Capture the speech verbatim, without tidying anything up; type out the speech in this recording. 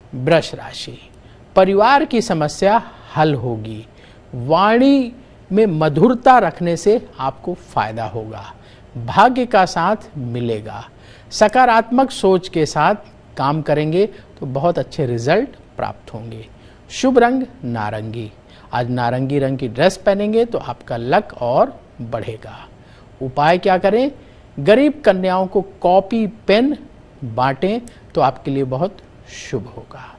वृष राशि, परिवार की समस्या हल होगी। वाणी में मधुरता रखने से आपको फायदा होगा। भाग्य का साथ मिलेगा। सकारात्मक सोच के साथ काम करेंगे तो बहुत अच्छे रिजल्ट प्राप्त होंगे। शुभ रंग नारंगी, आज नारंगी रंग की ड्रेस पहनेंगे तो आपका लक और बढ़ेगा। उपाय क्या करें? गरीब कन्याओं को कॉपी पेन बांटें तो आपके लिए बहुत शुभ होगा।